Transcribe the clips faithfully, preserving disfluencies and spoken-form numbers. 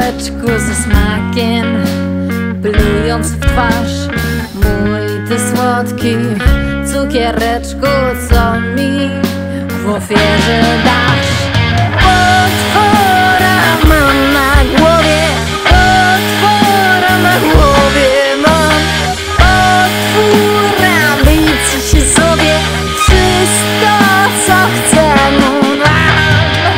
pudełeczku ze smakiem, plując w twarz. Mój ty słodki cukiereczku, co mi w ofierze dasz? Potwora mam na głowie, potwora na głowie mam. Potwór ambicji się sobie, wszystko co chcę mu dam.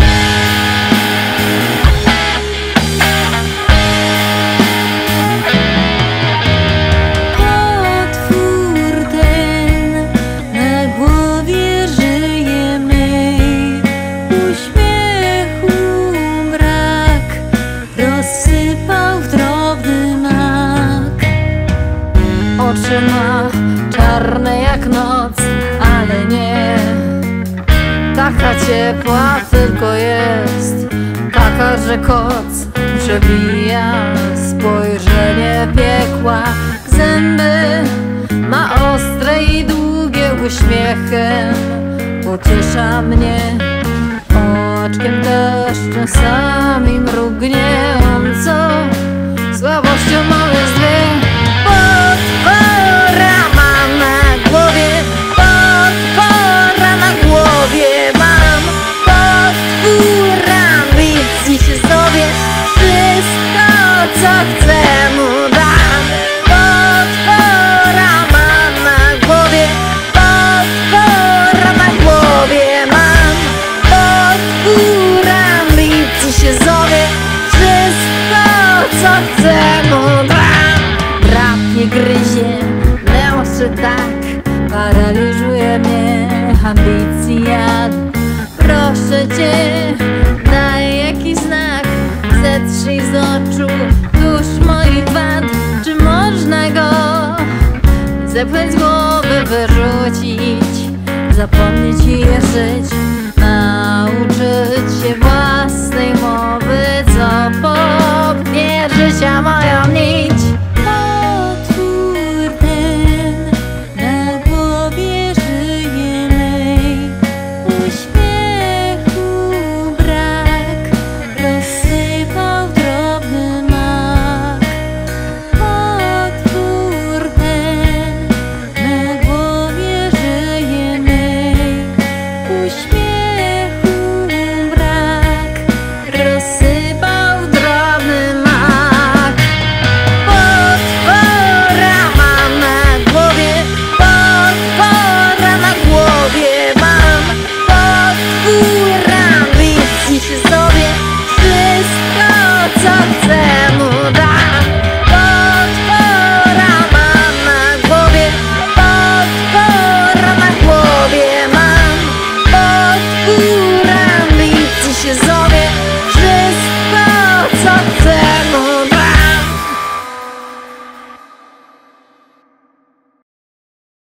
Potwór ten na głowie żyje mej, uśmiechu brak rozsypał w drobny mak. Oczy ma czarne jak noc, ale nie taka ciepła, tylko jest taka, że koc przebija spojrzenie piekła. Zęby ma ostre i długie, uśmiechem pociesza mnie. Oczkiem też czasami mrugnie, on co słabością mały zdźwięk. Potwora mam na głowie, potwora na głowie mam. Potwór ambicji się sobie, wszystko co chcę mu dam. Potwora mam na głowie, potwora na głowie mam. Potwór ambicji się sobie, wszystko co chcę mu dam. Drapie, gryzie, męczy tak, paraliżuje mnie ambicja. Proszę cię, daj jakiś znak, zetrzyj z oczu tuż moich wad. Czy można go zepchnąć z głowy, wyrzucić, zapomnieć i je żyć?